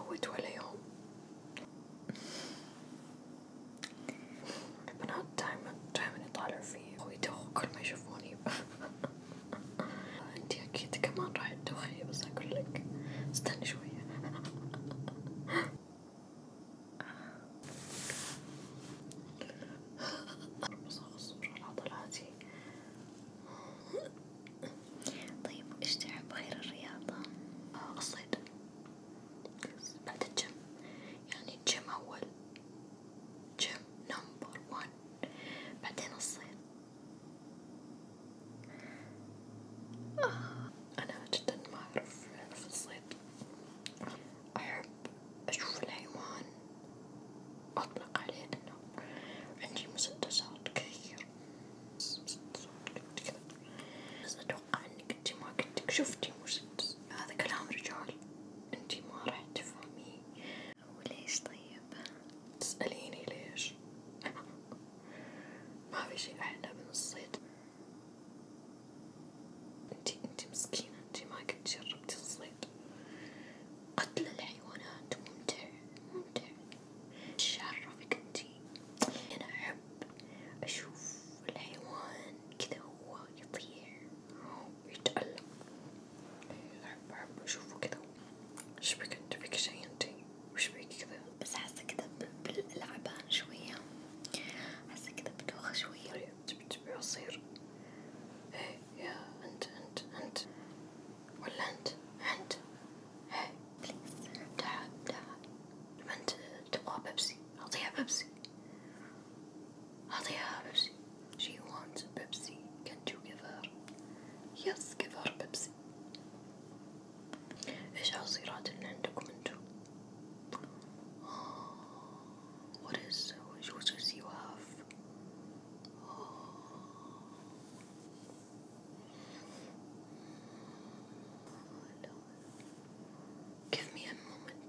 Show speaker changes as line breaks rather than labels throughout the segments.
فوت ولا يوم. البنات دايما يطالعوا فيي ويدوخوا كل ما يشوفوني. انتي اكيد كمان راح تدوخي، بس اقول لك استني شوية. بس اخصر العضلات.
طيب إيش تحب غير الرياضة؟
الصيد بعد الجيم، يعني الجيم أول، جيم نمبر 1، بعدين الصيد. أنا جدا ما أعرف في الصيد، أحب أشوف الحيوان أطلق عليه إنه عندي مسدسات كثير، كذا، بس أتوقع إنك إنتي ما قدك شفتي مسدس. هذا كلام رجال، إنتي ما راح تفهميه.
وليش طيب؟
تسأليني ليش؟ ما في شيء أحلى من الصيد. انتي مسكينة، انتي ما قد جربتي الصيد. قتل الحيوانات ممتع. شعرفك انتي، انا احب اشوف الحيوان كذا هو يطير ويتألم. احب اشوفه كذا. ايش بك انت، فيك شي انتي؟ وش بيك كذا؟
بس حاسة كذا باللعبان شوية، حاسة كذا بدوخة شوية.
طيب تبي أصير ايه يا انت ولا انت هاي
بليز
تعال انت تبغى بيبسي، اعطيها بيبسي. She wants Pepsi. Can't you give her? Yes, give her Pepsi. ايش عصيرات اللي عندكم انتو؟ What juices you have? Give me a moment.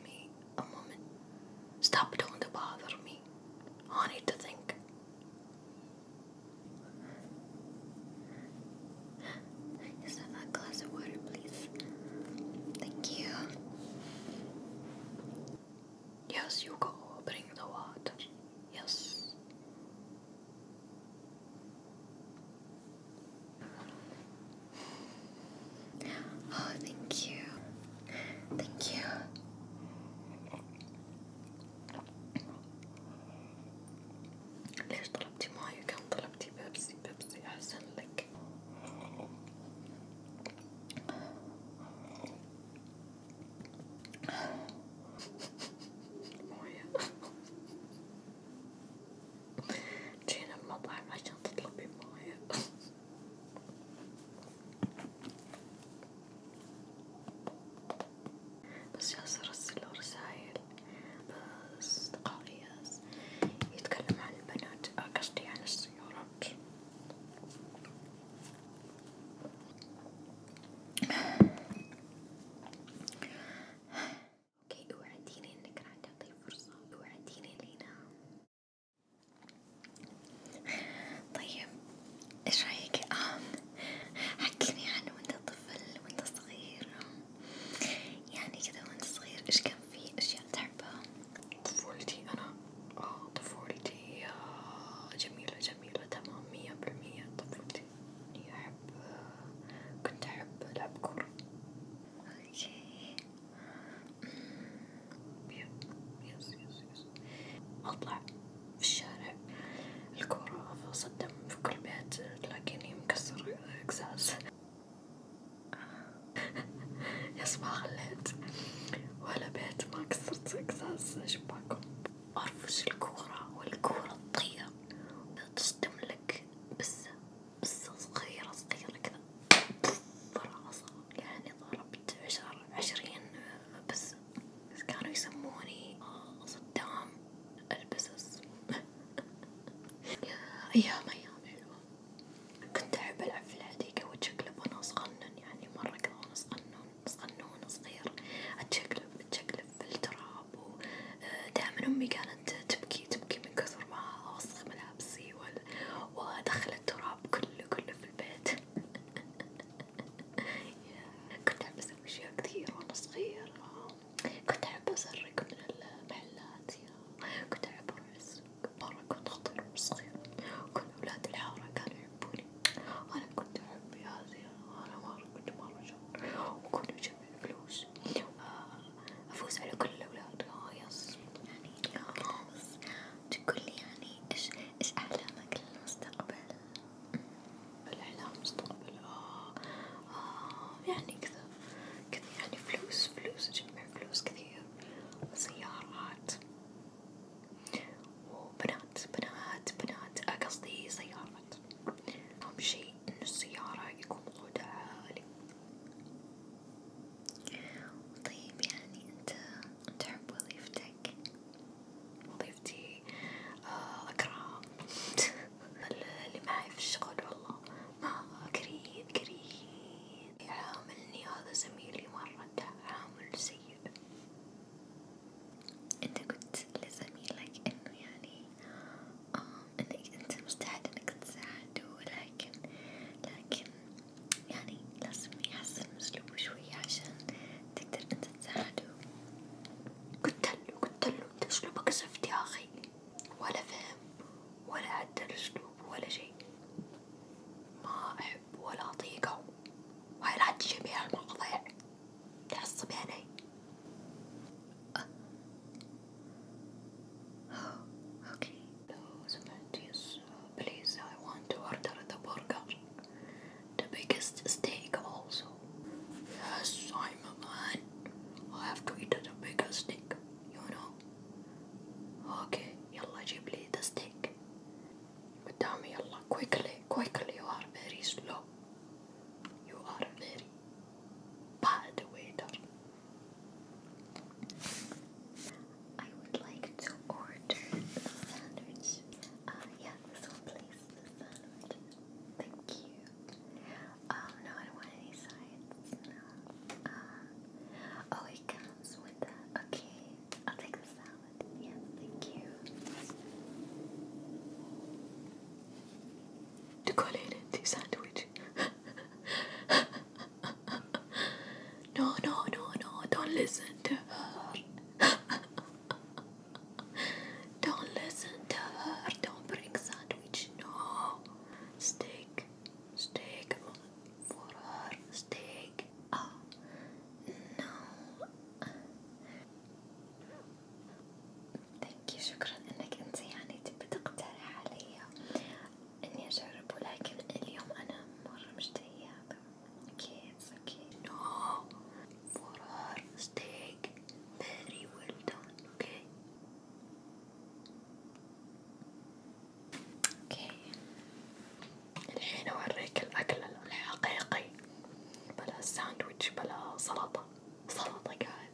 Stop, don't bother me. I need to think.
Just have a glass of water, please. Thank you.
Yes, you go. Bring the water. Yes.
Oh, thank you. Thank you.
ليش طلبتي ماي؟ كان طلبتي بيبسي أحسن لك. موية. جينا المطعم عشان تطلبي موية. بس ياسر أرسل رسايل بأصدقائي يتكلم عن البنات، قصدي عن السيارات.
اوكي، اوعديني انك راح تعطيه فرصة، اوعديني لينا. طيب ايش رايك حكيني عنه وانت طفل وانت صغير، يعني كذا وانت صغير ايش كان في اشياء تحبها؟
طفولتي أنا طفولتي جميلة تمام 100%. طفولتي كنت أحب ألعب كورة.
اوكي.
يس أطلع في الشارع، الكورة صدم في كل بيت تلاقيني مكسر إقزاز. يس ما خليت ولا بيت ما كسرت إقزاز شباكهم. أرفس الكورة والكورة تطير تصدم لك بسة صغيرة كذا فراسة، يعني ضربت 20 بسة. كانوا يسموني صدام البسس. يا أيام حلوة. كنت أحب ألعب في الحديقة وأتشقلب وأنا صغنن، يعني مرة كذا وأنا صغنون صغير. سلطة قاعد.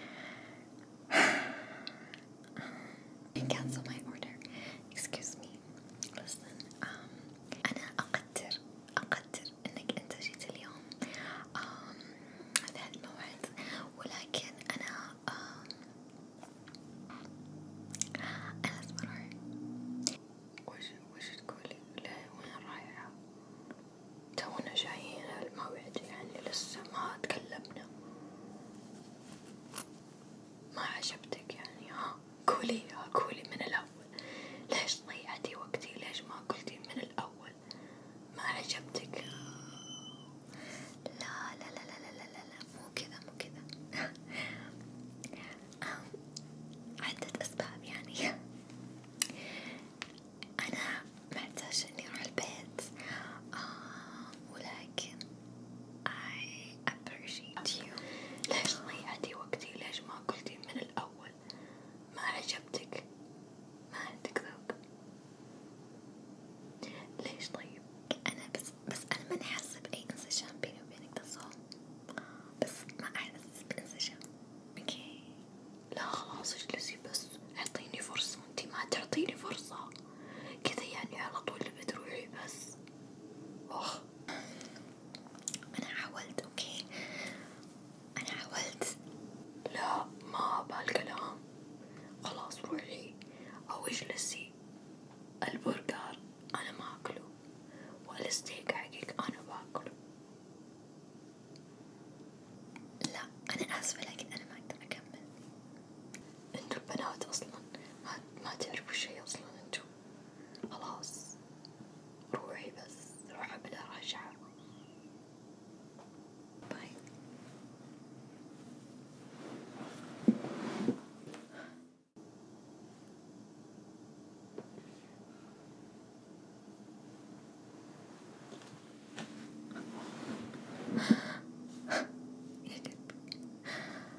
cancel my order. Excuse me. Listen, أنا أقدر إنك أنت جيت اليوم في هالموعد، ولكن أنا لازم أروح.
وش تقولي؟ لا وين رايحة؟ تونا جايين الموعد يعني لسه ما تكلمنا. ما عجبتك يعني؟ ها قولي من الأول. ليش ضيعتي وقتي؟ ليش ما قلتي من الأول؟ ما عجبتك؟
لا مو كذا عدة أسباب يعني. أنا محتاجة إني أروح البيت، ولكن I appreciate you.
ليش ضيعتي وقتي؟ ليش ما قلتي من الأول؟ ما عجبتك؟ ما عندك ذوق؟ ليش طيب؟
أنا بس أنا ماني حاسة بأي انسجام بيني وبينك، that's all. بس ما أحس بانسجام. أوكي.
لا خلاص اجلسي بس، اعطيني فرصة. انتي ما تعطيني فرصة كذا يعني على طول بتروحي بس.
أنا حاولت، أوكي، أنا حاولت.
لا ما بالكلام، خلاص روحي أو اجلسي. البرجر أنا ما أكله، والستيك حقك أنا باكله.
لا أنا آسفة، لكن أنا ما أقدر أكمل.
انتو البنات أصلا ما تعرفوا شي أصلا انتو. خلاص روحي بس، روحي بلا رجعة.
باي. يا قلبي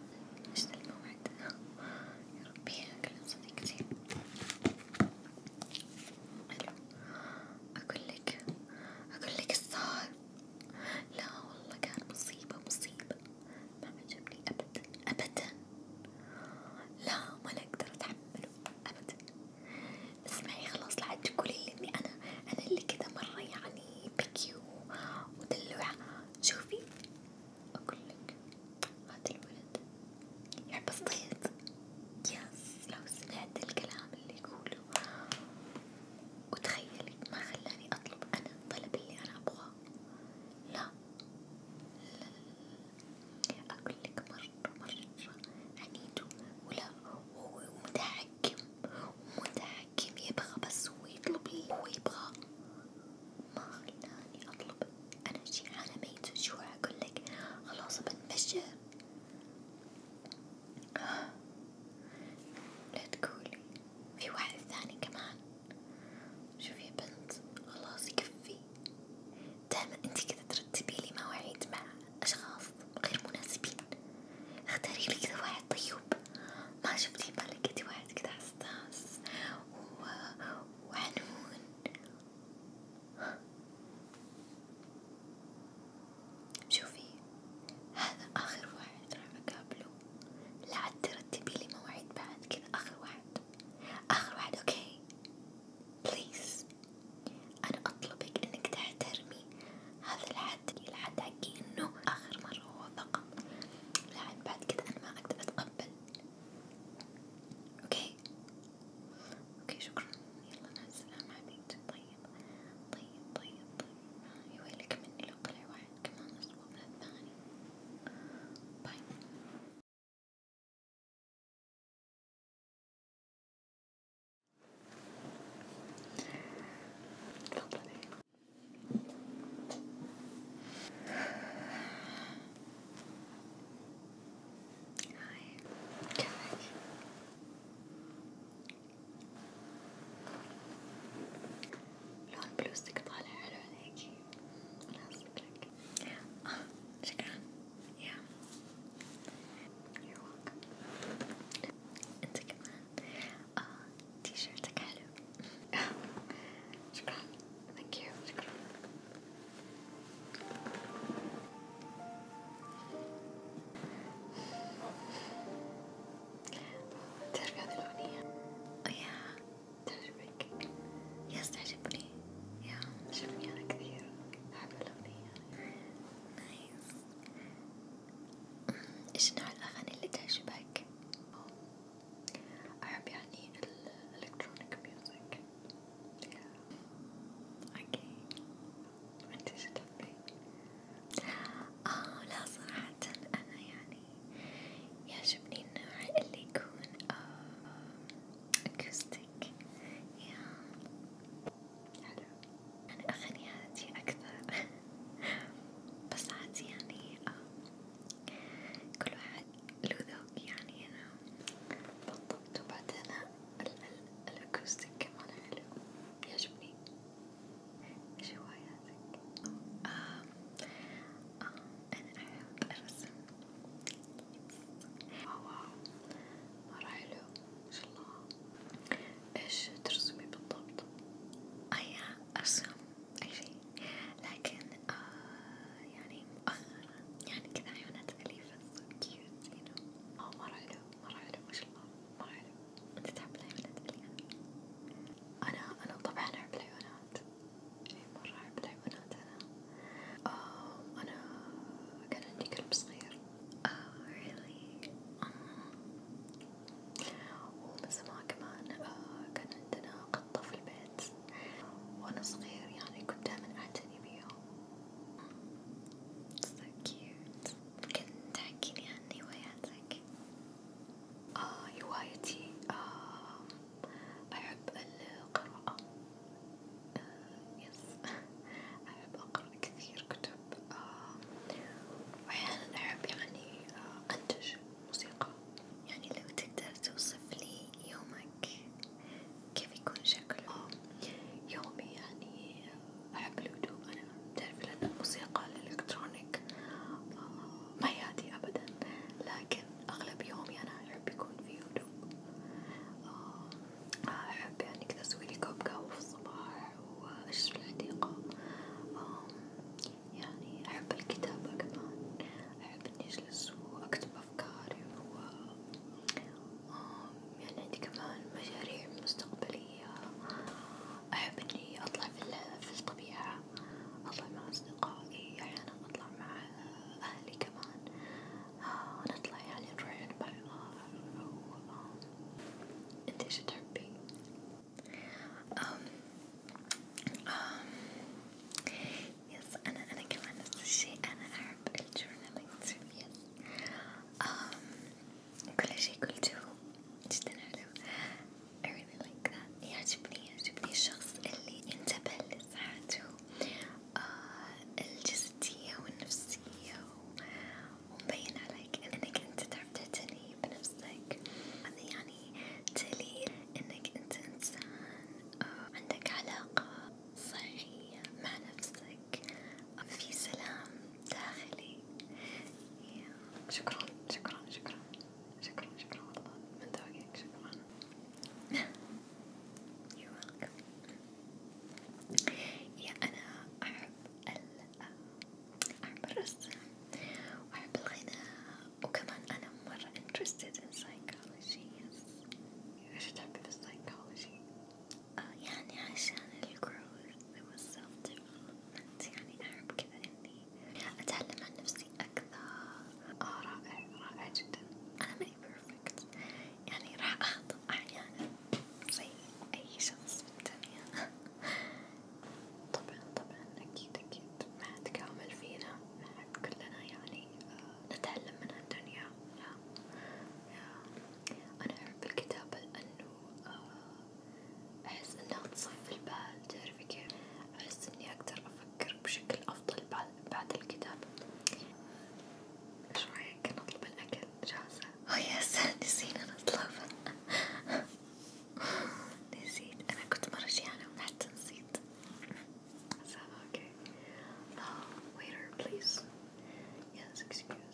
excuse.